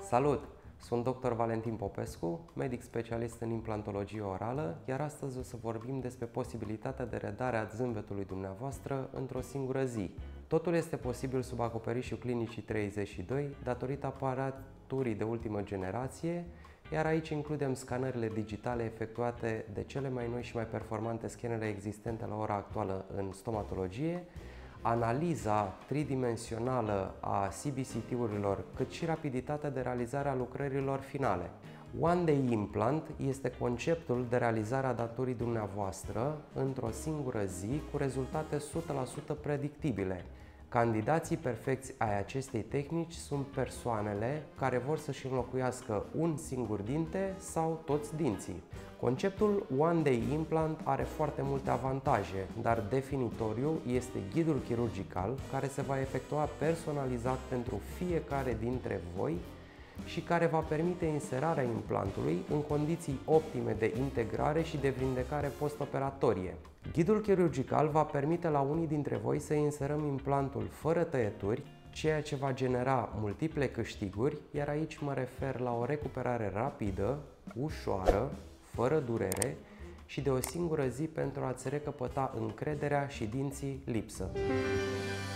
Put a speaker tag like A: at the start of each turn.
A: Salut! Sunt dr. Valentin Popescu, medic specialist în implantologie orală, iar astăzi o să vorbim despre posibilitatea de redare a zâmbetului dumneavoastră într-o singură zi. Totul este posibil sub acoperișul Clinicii 32 datorită aparaturii de ultimă generație, iar aici includem scanările digitale efectuate de cele mai noi și mai performante scanere existente la ora actuală în stomatologie, analiza tridimensională a CBCT-urilor, cât și rapiditatea de realizare a lucrărilor finale. One Day Implant este conceptul de realizare a datorii dumneavoastră într-o singură zi cu rezultate 100% predictibile. Candidații perfecți ai acestei tehnici sunt persoanele care vor să-și înlocuiască un singur dinte sau toți dinții. Conceptul One Day Implant are foarte multe avantaje, dar definitoriu este ghidul chirurgical care se va efectua personalizat pentru fiecare dintre voi și care va permite inserarea implantului în condiții optime de integrare și de vindecare postoperatorie. Ghidul chirurgical va permite la unii dintre voi să inserăm implantul fără tăieturi, ceea ce va genera multiple câștiguri, iar aici mă refer la o recuperare rapidă, ușoară, fără durere și de o singură zi pentru a-ți recăpăta încrederea și dinții lipsă.